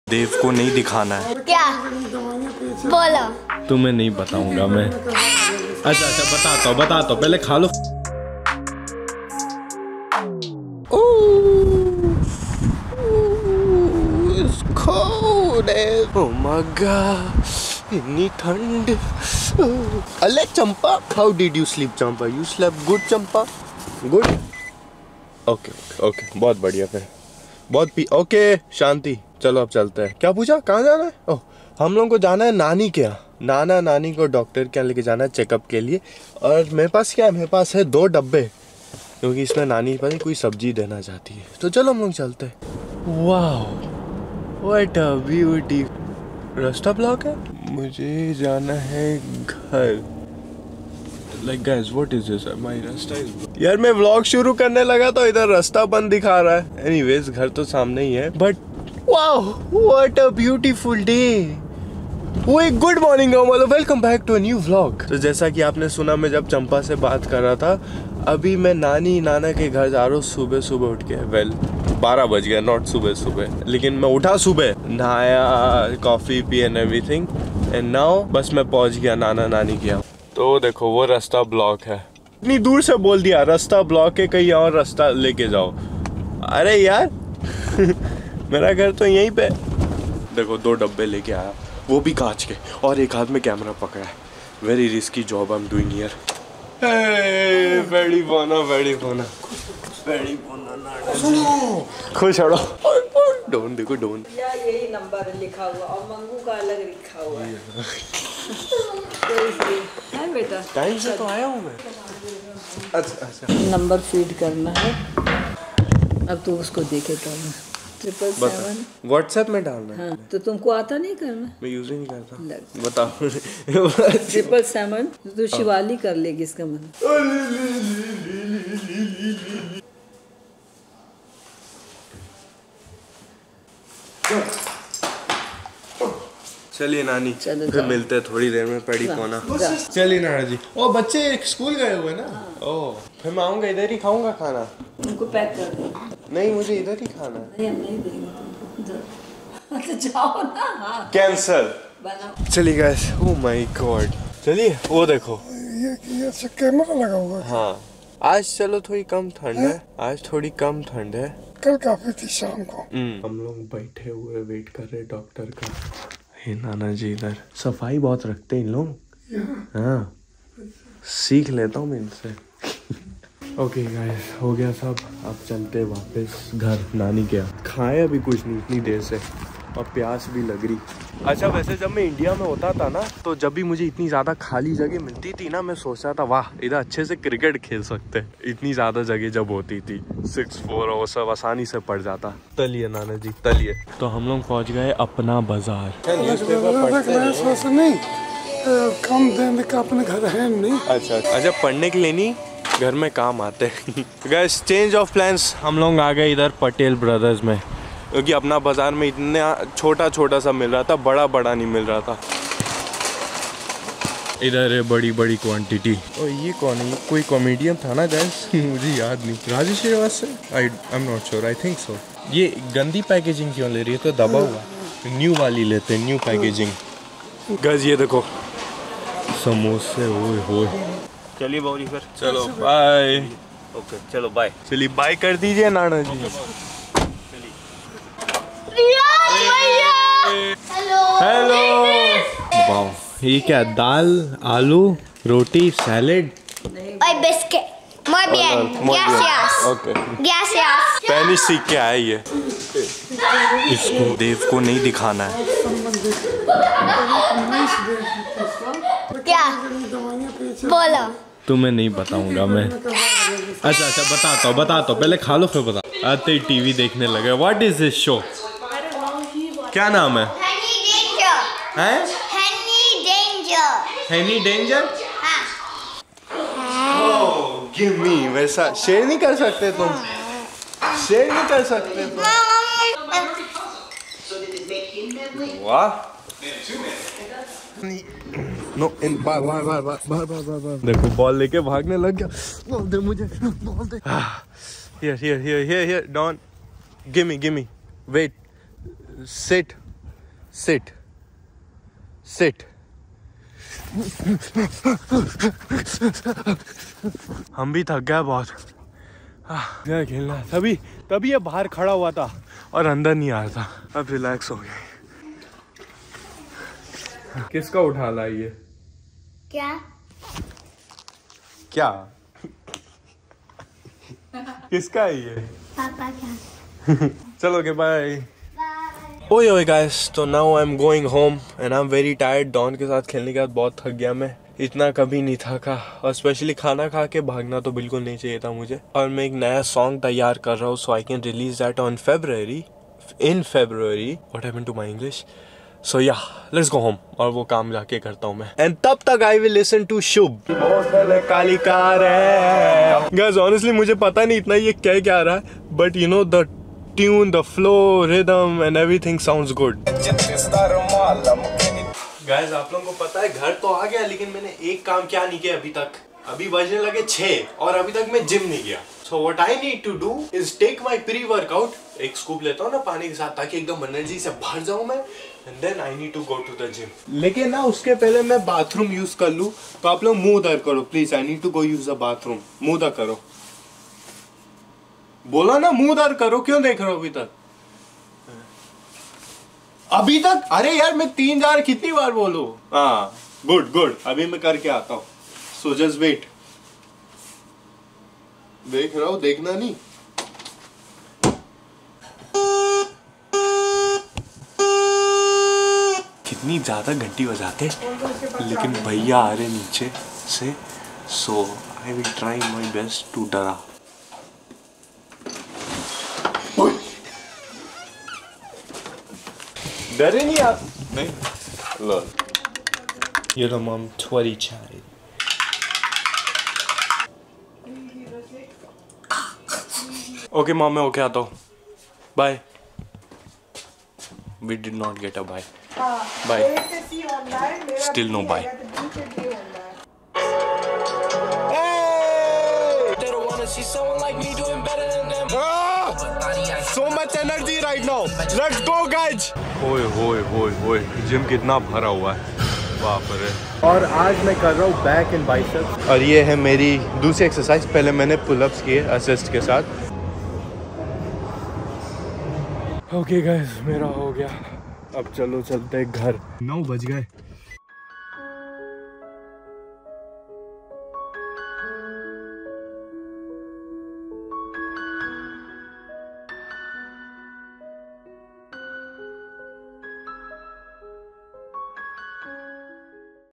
देव को नहीं दिखाना है। क्या बोलो? तुम्हें नहीं बताऊंगा मैं। अच्छा बताता हूँ पहले खा लो। Oh my God, इतनी ठंड। अले Champa, how did you sleep Champa? You slept good Champa? Good? Okay बहुत बढ़िया फिर। ओके शांति, चलो अब चलते हैं। क्या पूछा, कहाँ जाना है? ओह, हम लोगों को जाना है नानी के यहाँ। नानी को डॉक्टर के यहाँ लेके जाना है चेकअप के लिए। और मेरे पास क्या है, मेरे पास है 2 डब्बे, क्योंकि इसमें नानी पर कोई सब्जी देना चाहती है। तो चलो हम लोग चलते हैं। वाह, व्हाट अ ब्यूटी। रास्ता ब्लॉक है, मुझे जाना है घर। Like guys, what is this? My रास्ता is... यार मैं व्लॉग शुरू करने लगा तो इधर रास्ता बंद दिखा रहा है। Anyways, घर तो सामने ही है। But wow, what a beautiful day. Good morning मतलब welcome back to a new vlog. तो जैसा कि आपने सुना, मैं जब चंपा से बात कर रहा था, अभी मैं नाना के घर जा रहा हूँ सुबह उठ के। 12 बज गया, नॉट सुबह, लेकिन मैं उठा सुबह, नहाया, कॉफी पी एंड एवरीथिंग, एंड नाउ बस मैं पहुंच गया नानी के यहाँ। तो देखो वो रास्ता ब्लॉक है। इतनी दूर से बोल दिया रास्ता ब्लॉक है, कहीं और रास्ता लेके जाओ। अरे यार मेरा घर तो यहीं पे। देखो 2 डब्बे लेके आया, वो भी कांच के, और एक हाथ में कैमरा पकड़ा है। Very risky job I am doing here. Very बोना खुश हो। डोन देखो, डोन यही नंबर लिखा हुआ और मंगू का अलग लिखा हुआ है। है बेटा, टाइम से तो आया हूँ मैं। अच्छा नंबर फीड करना है, अब तू उसको देखे करना। 777 व्हाट्सएप में डालना है। हाँ, तो तुमको आता नहीं करना? मैं यूज ही नहीं करता। बताओ 777 तो शिवाली कर लेगी इसका मतलब। चलिए नानी, फिर मिलते हैं थोड़ी देर में। पड़ी कोना। चलिए नाना जी। ओ बच्चे स्कूल गए हुए ना। ओ फिर मैं आऊंगा, इधर ही खाऊंगा खाना। उनको पैक कर दो। नहीं, मुझे इधर ही खाना। नहीं, हम नहीं देंगे तुमको। तो जाओ ना। हाँ। कैंसल। चलिए गाइस, ओ माय गॉड। चलिए वो देखो, ये कैमरा लगा हुआ है। हाँ, आज चलो थोड़ी कम ठंड है। कल काफी थी शाम को। हम लोग बैठे हुए वेट कर रहे डॉक्टर का। हे नाना जी, इधर सफाई बहुत रखते हैं इन लोग। हाँ, सीख लेता हूँ मैं इनसे। ओके गाइस, हो गया सब। अब चलते वापस घर नानी के यहाँ। खाए अभी कुछ नहीं इतनी देर से, और प्यास भी लग रही। अच्छा वैसे जब मैं इंडिया में होता था ना, तो जब भी मुझे इतनी ज़्यादा खाली जगह मिलती थी ना, मैं सोचता था वाह, इधर अच्छे से क्रिकेट खेल सकते हैं। इतनी ज़्यादा जगह जब होती थी, 6-4 और सब आसानी से पड़ जाता। तलिए नाना जी, तलिए। तो हम लोग पहुँच गए अपना बाजार। नहीं, कम देने का अपने घर है नहीं। अच्छा, पढ़ने के लिए नहीं, घर में काम आते हैं। Guys, change of plans. हम लोग आ गए इधर पटेल ब्रदर्स में, क्योंकि अपना बाजार में इतना छोटा सा मिल रहा था, बड़ा नहीं मिल रहा था। इधर है बड़ी क्वांटिटी। और ये कौन है? कोई कॉमेडियन था ना गाइस मुझे याद नहीं। Rajesh Srivastava, I am not sure, I think so. ये गंदी पैकेजिंग क्यों ले रही है? तो दबा हुआ, न्यू वाली लेते हैं, न्यू पैकेजिंग। गाइस ये देखो समोसे, ओए होए। चलिए बाबूजी फिर। चलो बाय। ओके चलो बाय। चलिए बाय कर दीजिए नाना जी। हेलो। वाह, ये क्या? दाल, आलू, रोटी, सैलेड और biscuit. Muy bien. Gracias. Okay. Gracias. Spanish सीख के आया ये। इसको देव को नहीं दिखाना है। क्या बोलो? तुम्हें नहीं बताऊंगा मैं। अच्छा बताता हूँ पहले खा लो फिर बता। आते ही टीवी देखने लगे। What is this show? क्या नाम है? Henny Danger? Oh, give me वैसा शेयर नहीं कर सकते तुम। शेयर नहीं कर सकते तुम। वाह। नो इन बार। देखो बॉल लेके भागने लग गया। बॉल दे मुझे, बॉल दे। Here. Don't. Give me. Wait. Sit. Sit. Sit. हम भी थक गए बहुत। क्या खेलना है? तभी ये बाहर खड़ा हुआ था और अंदर नहीं आ रहा था। अब रिलैक्स हो गए। किसका उठा ला ये? क्या? क्या? किसका है ये? पापा का। चलो के बाय। ओए गाइस, तो now I am going home and I am very tired. Don के साथ खेलने के बाद बहुत थक गया मैं। इतना कभी नहीं थका, और स्पेशली खाना खा के भागना तो बिल्कुल नहीं चाहिए था मुझे। और मैं एक नया सॉन्ग तैयार कर रहा हूँ, so I can release that on February. What happened to my English? So yeah, let's go home. और वो काम जाके करता हूँ मैं। And तब तक I will listen to Shubh. काली कार है। Guys, honestly मुझे पता नहीं इतना ये क्या रहा है, but you know the tune, the flow, rhythm and everything sounds good. Guys, आप लोगों को पता है घर तो आ गया, लेकिन मैंने एक काम क्या नहीं किया अभी तक। अभी बजने लगे 6 और अभी तक मैं जिम नहीं गया। So what I need to do is take my pre-workout, एक स्कूप लेता हूँ ना पानी के साथ, ताकि एकदम एनर्जी से भर जाऊँ मैं, and then I need to go to the gym. लेकिन ना उसके पहले मैं बाथरूम यूज कर लूँ, तो आप लोग मुंह दर करो please. I need to go use the bathroom. मुंह दर करो। बोला ना मुंह दर करो, क्यों देख रहे हो अभी तक? अभी तक? अरे यार मैं 3 कितनी बार बोलूं? हाँ, गुड। अभी मैं करके आता हूँ। So just wait. देख रहा हूँ, देखना नहीं। कितनी ज्यादा घंटी बजाते, लेकिन भैया आ रहे नीचे से, so I will try my best to डरा। डरे नहीं आप? नहीं। लो, ये तो मम थोड़ी चाय। ओके मॉम, मैं ओके आता हूँ। Bye. We did not get a bye. Bye. Still no bye. So much energy right now. Let's go guys. ओए जिम कितना भरा हुआ है, बाप रे। और आज मैं कर रहा हूँ बैक एंड बाइसेप्स, और ये है मेरी दूसरी एक्सरसाइज। पहले मैंने पुलअप्स किए असिस्ट के साथ। ओके गाइस, मेरा हो गया। अब चलो चलते घर। 9 बज गए